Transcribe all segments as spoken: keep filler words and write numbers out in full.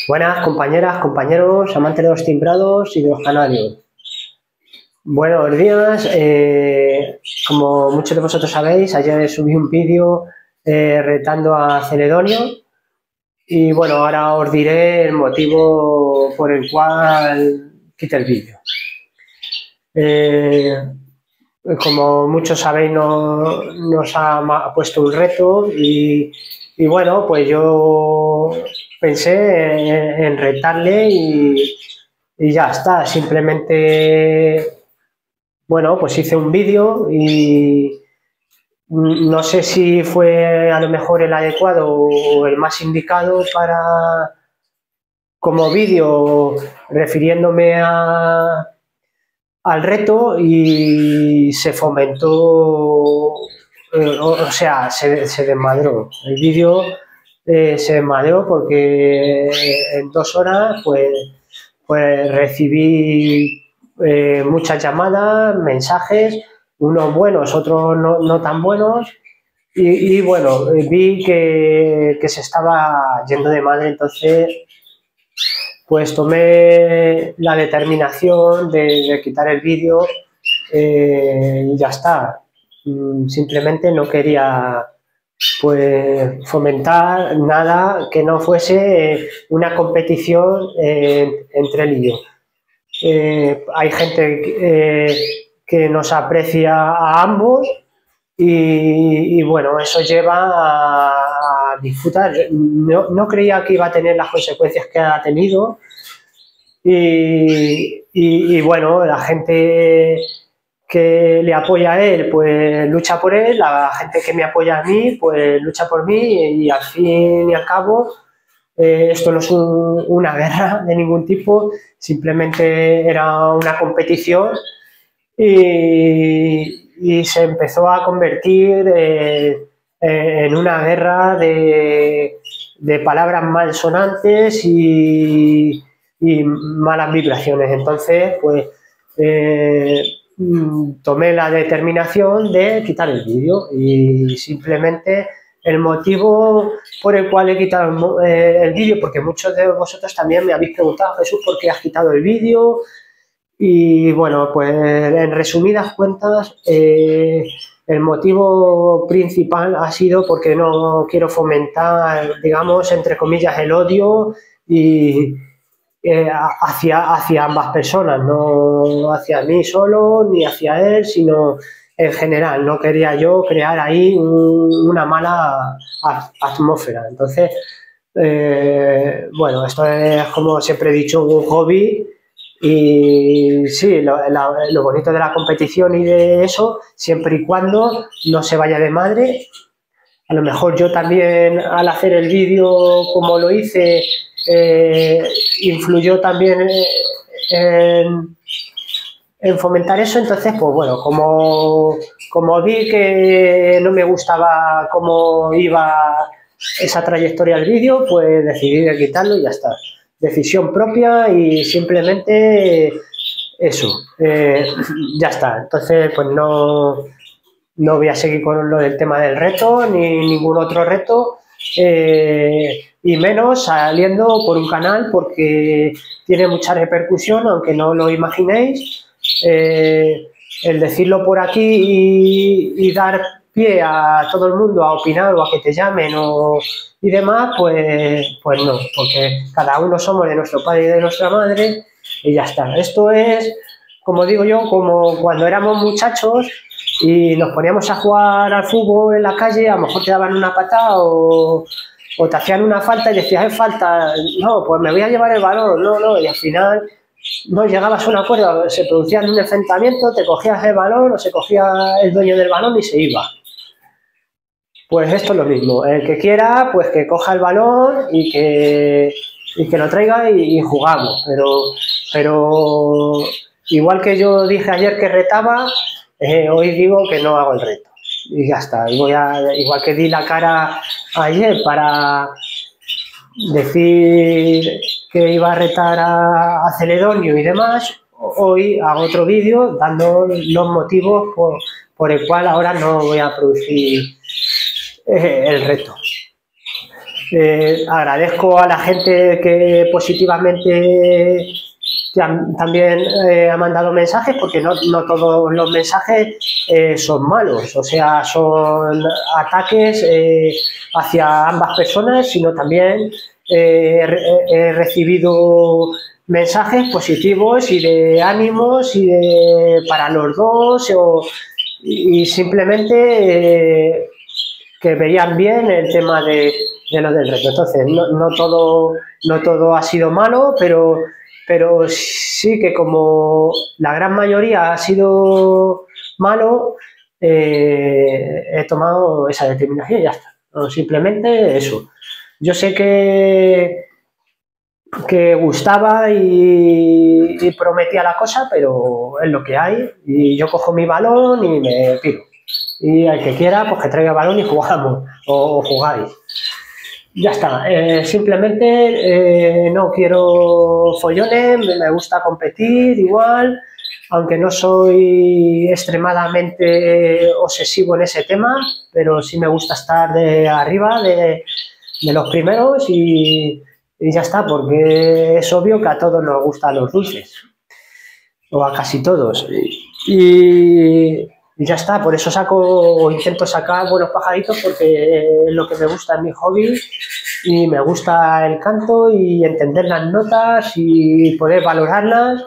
Buenas compañeras, compañeros, amantes de los timbrados y de los canarios. Buenos días. Eh, como muchos de vosotros sabéis, ayer subí un vídeo eh, retando a Celedonio y bueno, ahora os diré el motivo por el cual quité el vídeo. Eh, como muchos sabéis, no, nos ha puesto un reto y, y bueno, pues yo pensé en, en retarle y, y ya está. Simplemente, bueno, pues hice un vídeo y no sé si fue a lo mejor el adecuado o el más indicado para como vídeo refiriéndome a al reto y se fomentó, eh, o, o sea, se, se desmadró. El vídeo eh, se desmadró porque en dos horas pues, pues recibí eh, muchas llamadas, mensajes, unos buenos, otros no, no tan buenos. Y, y bueno, vi que, que se estaba yendo de madre, entonces pues tomé la determinación de, de quitar el vídeo eh, y ya está. Simplemente no quería pues fomentar nada que no fuese una competición eh, entre él y yo. Eh, hay gente eh, que nos aprecia a ambos y, y bueno, eso lleva a, a disfrutar. No, no creía que iba a tener las consecuencias que ha tenido y, y, y bueno, la gente que le apoya a él, pues lucha por él, la gente que me apoya a mí, pues lucha por mí y al fin y al cabo eh, esto no es un, una guerra de ningún tipo, simplemente era una competición y, y se empezó a convertir eh, en una guerra de, de palabras malsonantes y, y malas vibraciones. Entonces, pues eh, tomé la determinación de quitar el vídeo y simplemente el motivo por el cual he quitado el, el vídeo, porque muchos de vosotros también me habéis preguntado, Jesús, ¿por qué has quitado el vídeo? Y bueno, pues en resumidas cuentas, eh, el motivo principal ha sido porque no quiero fomentar, digamos, entre comillas, el odio y eh, hacia, hacia ambas personas, no hacia mí solo ni hacia él, sino en general. No quería yo crear ahí un, una mala atmósfera. Entonces, eh, bueno, esto es, como siempre he dicho, un hobby. Y sí, lo, la, lo bonito de la competición y de eso, siempre y cuando no se vaya de madre. A lo mejor yo también al hacer el vídeo como lo hice, eh, influyó también en, en fomentar eso. Entonces, pues bueno, como, como vi que no me gustaba cómo iba esa trayectoria del vídeo, pues decidí de quitarlo y ya está. Decisión propia y simplemente eso, eh, ya está. Entonces, pues no, no voy a seguir con lo del tema del reto ni ningún otro reto, eh, y menos saliendo por un canal porque tiene mucha repercusión, aunque no lo imaginéis. Eh, el decirlo por aquí y, y dar pie a todo el mundo a opinar o a que te llamen o, y demás, pues, pues no, porque cada uno somos de nuestro padre y de nuestra madre y ya está. Esto es, como digo yo, como cuando éramos muchachos y nos poníamos a jugar al fútbol en la calle, a lo mejor te daban una patada o, o te hacían una falta y decías, es falta, no, pues me voy a llevar el balón, no, no, y al final no llegabas a un acuerdo, se producía un enfrentamiento, te cogías el balón o se cogía el dueño del balón y se iba. Pues esto es lo mismo, el que quiera, pues que coja el balón y que, y que lo traiga y, y jugamos, pero, pero igual que yo dije ayer que retaba, eh, hoy digo que no hago el reto y ya está. Y voy a, igual que di la cara ayer para decir que iba a retar a, a Celedonio y demás, hoy hago otro vídeo dando los motivos por, por el cual ahora no voy a producir eh, el reto. Eh, agradezco a la gente que positivamente también eh, ha mandado mensajes, porque no, no todos los mensajes eh, son malos, o sea, son ataques eh, hacia ambas personas, sino también eh, he, he recibido mensajes positivos y de ánimos y de, para los dos, o, y simplemente eh, que veían bien el tema de, de lo del reto. Entonces, no, no, todo, no todo ha sido malo, pero, pero sí que como la gran mayoría ha sido malo, eh, he tomado esa determinación y ya está. No, simplemente eso. Yo sé que, que gustaba y, y prometía la cosa, pero es lo que hay. Y yo cojo mi balón y me tiro. Y al que quiera, pues que traiga balón y jugamos, o, o jugáis. Ya está, eh, simplemente eh, no quiero follones, me gusta competir igual, aunque no soy extremadamente obsesivo en ese tema, pero sí me gusta estar de arriba, de, de los primeros, y, y ya está, porque es obvio que a todos nos gustan los dulces, o a casi todos. Y... Y ya está, por eso saco o intento sacar buenos pajaritos, porque es lo que me gusta, es mi hobby y me gusta el canto y entender las notas y poder valorarlas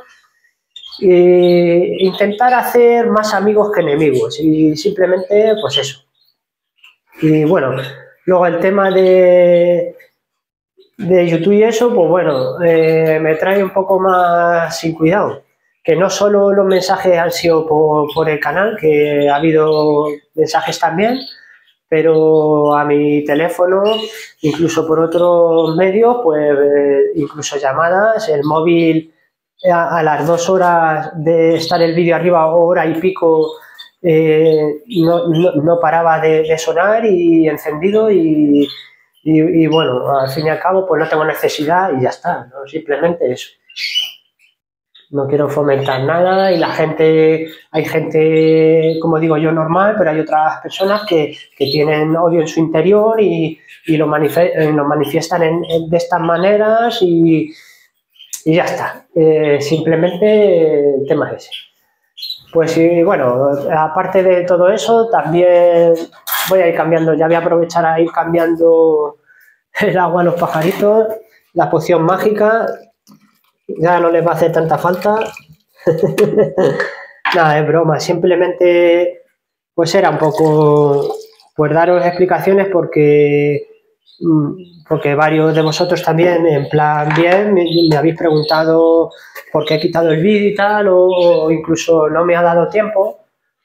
e intentar hacer más amigos que enemigos, y simplemente pues eso. Y bueno, luego el tema de, de YouTube y eso, pues bueno, eh, me trae un poco más sin cuidado. Que no solo los mensajes han sido por, por el canal, que ha habido mensajes también, pero a mi teléfono, incluso por otros medios, pues eh, incluso llamadas, el móvil a, a las dos horas de estar el vídeo arriba, hora y pico, eh, no, no, no paraba de, de sonar y encendido, y, y, y bueno, al fin y al cabo pues no tengo necesidad y ya está, ¿no? Simplemente eso. No quiero fomentar nada, y la gente, hay gente, como digo yo, normal, pero hay otras personas que, que tienen odio en su interior y, y lo, manife lo manifiestan en, en, de estas maneras, y, y ya está. Eh, simplemente el tema es ese. Pues sí, bueno, aparte de todo eso, también voy a ir cambiando, ya voy a aprovechar a ir cambiando el agua a los pajaritos, la poción mágica. Ya no les va a hacer tanta falta. Nada, es broma. Simplemente, pues era un poco, pues daros explicaciones, porque, porque varios de vosotros también, en plan bien, me, me habéis preguntado por qué he quitado el vídeo y tal, o, o incluso no me ha dado tiempo.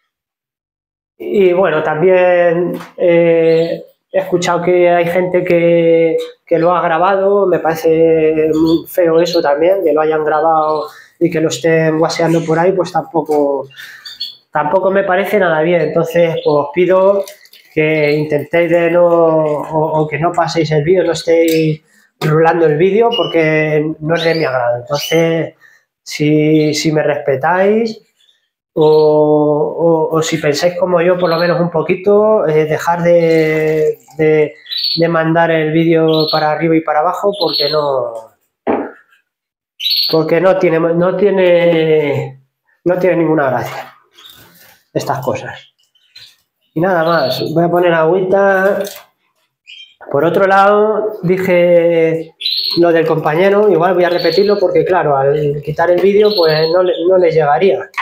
Y bueno, también eh, he escuchado que hay gente que, que lo ha grabado. Me parece muy feo eso también, que lo hayan grabado y que lo estén guaseando por ahí, pues tampoco, tampoco me parece nada bien. Entonces, pues os pido que intentéis de no, o, o que no paséis el vídeo, no estéis rulando el vídeo, porque no es de mi agrado. Entonces, si, si me respetáis, O, o, o si pensáis como yo, por lo menos un poquito, eh, dejar de, de, de mandar el vídeo para arriba y para abajo, porque no porque no tiene no tiene no tiene ninguna gracia estas cosas. Y nada más, voy a poner agüita. Por otro lado, dije lo del compañero, igual voy a repetirlo, porque claro, al quitar el vídeo pues no, no le llegaría.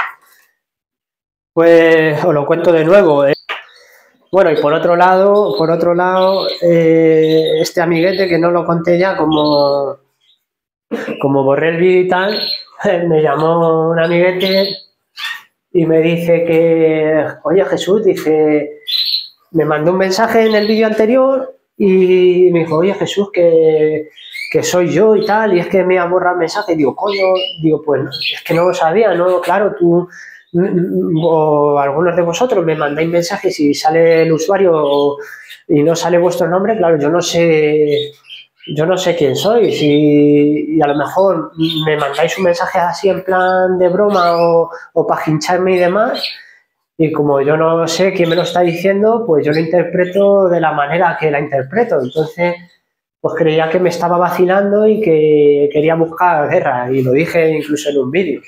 Pues os lo cuento de nuevo. ¿eh? Bueno, y por otro lado, por otro lado, eh, este amiguete, que no lo conté ya, como, como borré el vídeo y tal, me llamó un amiguete y me dice que, oye Jesús, dice, me mandó un mensaje en el vídeo anterior y me dijo, oye Jesús, que, que soy yo y tal, y es que me ha borrado el mensaje. Y digo, coño, digo, pues es que no lo sabía, ¿no? Claro, tú o algunos de vosotros me mandáis mensajes y sale el usuario y no sale vuestro nombre, claro, yo no sé yo no sé quién sois, y, y a lo mejor me mandáis un mensaje así en plan de broma, o, o para hincharme y demás, y como yo no sé quién me lo está diciendo, pues yo lo interpreto de la manera que la interpreto. Entonces pues creía que me estaba vacilando y que quería buscar guerra, y lo dije incluso en un vídeo.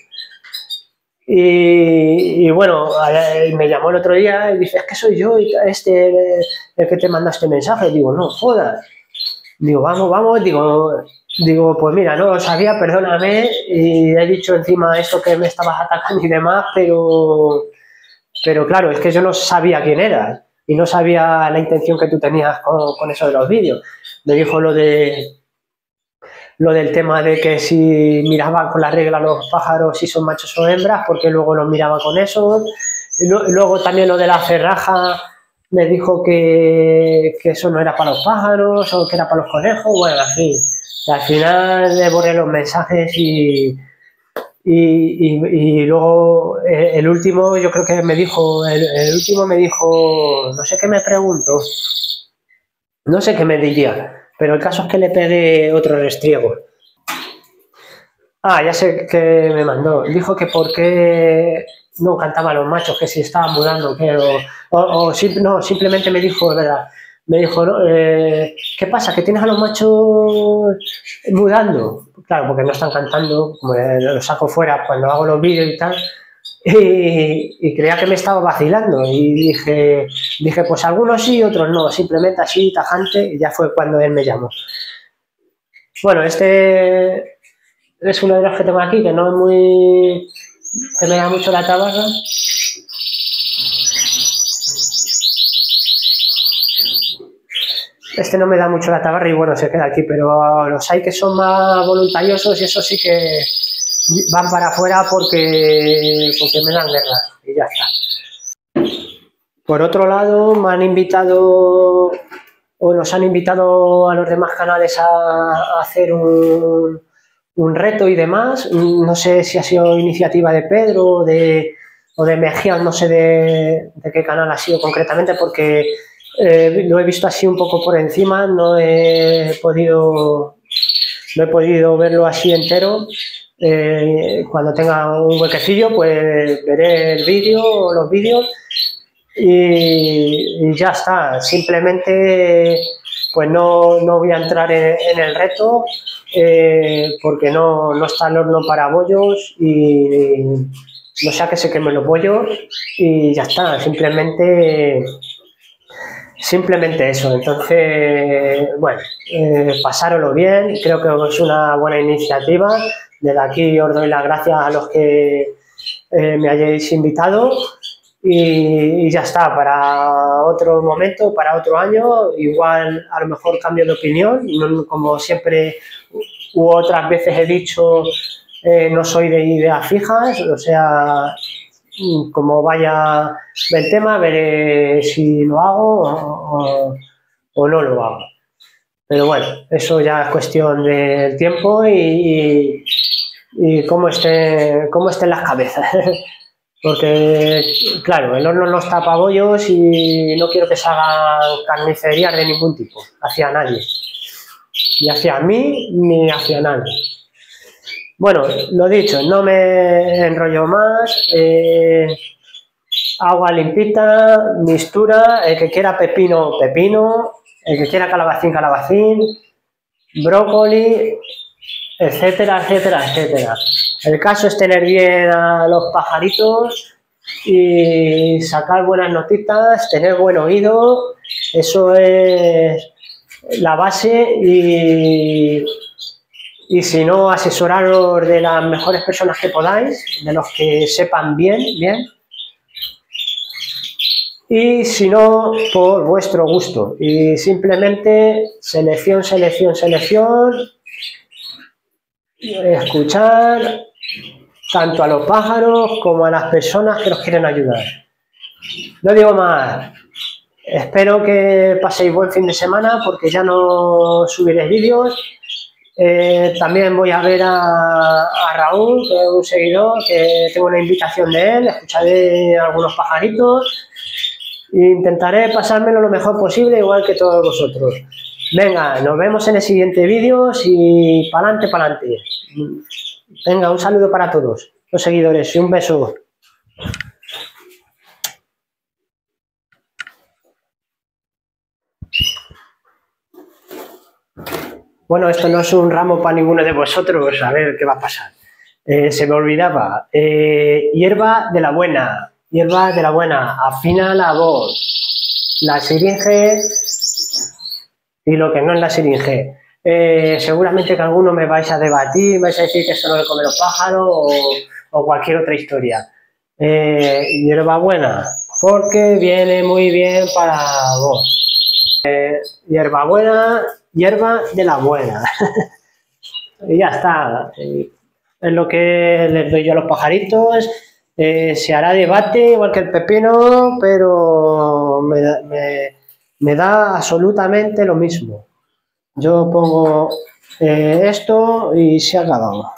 Y, y bueno, me llamó el otro día y dice, es que soy yo este el que te manda este mensaje. Digo, no jodas. Digo, vamos, vamos, digo, digo, pues mira, no lo sabía, perdóname, y he dicho encima esto que me estabas atacando y demás, pero, pero claro, es que yo no sabía quién eras y no sabía la intención que tú tenías con, con eso de los vídeos. Me dijo lo de lo del tema de que si miraban con la regla los pájaros si son machos o hembras, porque luego los miraba con eso. Y luego también lo de la cerraja, me dijo que, que eso no era para los pájaros o que era para los conejos. Bueno, así. Al final le borré los mensajes y, y, y, y luego el último, yo creo que me dijo, el, el último me dijo, no sé qué me preguntó, no sé qué me diría. Pero el caso es que le pegué otro restriego. Ah, ya sé que me mandó. Dijo que por qué no cantaban los machos, que si estaban mudando, que o, o, o sim, no, simplemente me dijo, ¿verdad? Me dijo, ¿no? eh, ¿qué pasa? ¿Que tienes a los machos mudando? Claro, porque no están cantando, como los saco fuera cuando hago los vídeos y tal. Y, y creía que me estaba vacilando y dije, dije, pues algunos sí, otros no, simplemente así, tajante, y ya fue cuando él me llamó. Bueno, este es uno de los que tengo aquí, que no es muy, que me da mucho la tabarra. Este no me da mucho la tabarra y bueno, se queda aquí, pero los hay que son más voluntariosos y eso sí que van para afuera porque, porque me dan guerra y ya está. Por otro lado, me han invitado o nos han invitado a los demás canales a, a hacer un, un reto y demás. No sé si ha sido iniciativa de Pedro o de, o de Mejía, no sé de, de qué canal ha sido concretamente porque eh, lo he visto así un poco por encima, no he podido, no he podido verlo así entero. Eh, cuando tenga un huequecillo, pues veré el vídeo o los vídeos y, y ya está. Simplemente pues no, no voy a entrar en, en el reto eh, porque no, no está el horno para bollos y no sea que se quemen los bollos y ya está. Simplemente simplemente eso. Entonces, bueno, eh, pasároslo bien, creo que es una buena iniciativa. Desde aquí os doy las gracias a los que eh, me hayáis invitado y, y ya está. Para otro momento, para otro año, igual a lo mejor cambio de opinión, no, como siempre u otras veces he dicho, eh, no soy de ideas fijas, o sea, como vaya el tema, veré si lo hago o, o, o no lo hago. Pero bueno, eso ya es cuestión del tiempo y, y, y cómo, esté, cómo estén las cabezas. Porque, claro, el horno no está para bollos y no quiero que se hagan carnicerías de ningún tipo, hacia nadie. Ni hacia mí, ni hacia nadie. Bueno, lo dicho, no me enrollo más. Eh, agua limpita, mistura, el que quiera pepino, pepino, el que quiera calabacín, calabacín, brócoli, etcétera, etcétera, etcétera. El caso es tener bien a los pajaritos y sacar buenas notitas, tener buen oído, eso es la base y, y si no, asesoraros de las mejores personas que podáis, de los que sepan bien, bien. Y si no, por vuestro gusto. Y simplemente selección, selección, selección, escuchar tanto a los pájaros como a las personas que los quieren ayudar. No digo más. Espero que paséis buen fin de semana porque ya no subiré vídeos. Eh, también voy a ver a, a Raúl, que es un seguidor, que tengo una invitación de él. Escucharé algunos pajaritos. Intentaré pasármelo lo mejor posible, igual que todos vosotros. Venga, nos vemos en el siguiente vídeo y pa'lante, pa'lante. Venga, un saludo para todos los seguidores y un beso. Bueno, esto no es un ramo para ninguno de vosotros, a ver qué va a pasar. Eh, se me olvidaba. Eh, hierba de la buena, hierba de la buena, afina la voz, la siringe y lo que no es la siringe. Eh, seguramente que alguno me vais a debatir, vais a decir que esto no le come los pájaros o, o cualquier otra historia. Eh, hierba buena, porque viene muy bien para vos. Eh, hierba buena, hierba de la buena. Y ya está. Eh, es lo que les doy yo a los pajaritos. Eh, se hará debate igual que el pepino, pero me, me, me da absolutamente lo mismo. Yo pongo eh, esto y se ha acabado.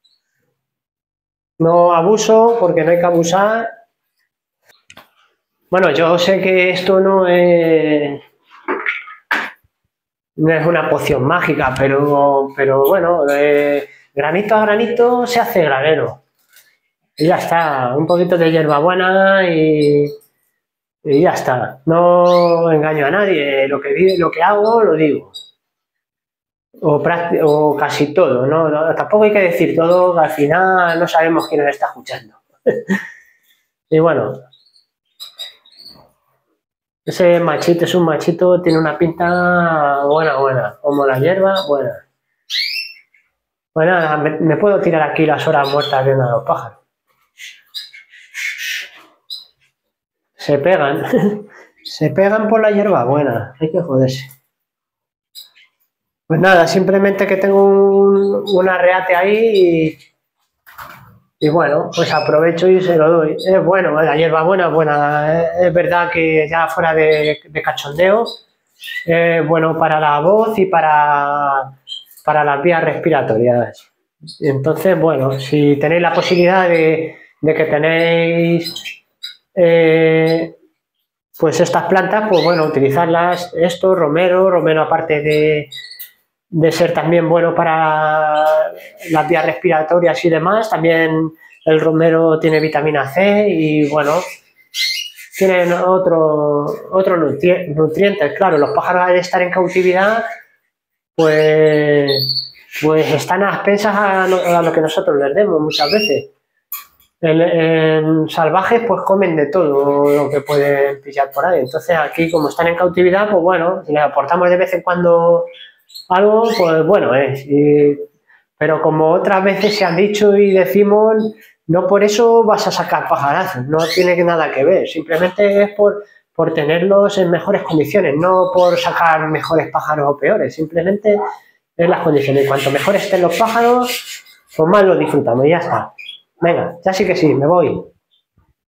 No abuso porque no hay que abusar. Bueno, yo sé que esto no es, no es una poción mágica, pero, pero bueno, eh, granito a granito se hace granero. Y ya está, un poquito de hierbabuena y, y ya está. No engaño a nadie, lo que, lo que hago lo digo. O, o casi todo, ¿no? ¿no? Tampoco hay que decir todo, que al final no sabemos quién nos está escuchando. Y bueno, ese machito es un machito, tiene una pinta buena, buena, como la hierba, buena. Bueno, me, me puedo tirar aquí las horas muertas viendo a los pájaros. Se pegan, se pegan por la hierba buena, hay que joderse. Pues nada, simplemente que tengo un, un arreate ahí y, y bueno, pues aprovecho y se lo doy. Es bueno, la hierba buena, buena. Es, es verdad que ya fuera de, de cachondeo, es bueno para la voz y para, para las vías respiratorias. Entonces, bueno, si tenéis la posibilidad de, de que tenéis eh, pues estas plantas, pues bueno, utilizarlas, esto, romero, romero aparte de de ser también bueno para las vías respiratorias y demás, también el romero tiene vitamina C y bueno, tienen otro, otros nutri nutrientes, claro, los pájaros al estar en cautividad pues, pues están a expensas a, a lo que nosotros les demos muchas veces. En, en salvajes pues comen de todo lo que pueden pillar por ahí, entonces aquí como están en cautividad pues bueno, si les aportamos de vez en cuando algo, pues bueno es, y, pero como otras veces se han dicho y decimos, no por eso vas a sacar pajarazos, no tiene nada que ver, simplemente es por, por tenerlos en mejores condiciones, no por sacar mejores pájaros o peores, simplemente es las condiciones, y cuanto mejor estén los pájaros, pues más los disfrutamos y ya está. Venga, ya sí que sí, me voy.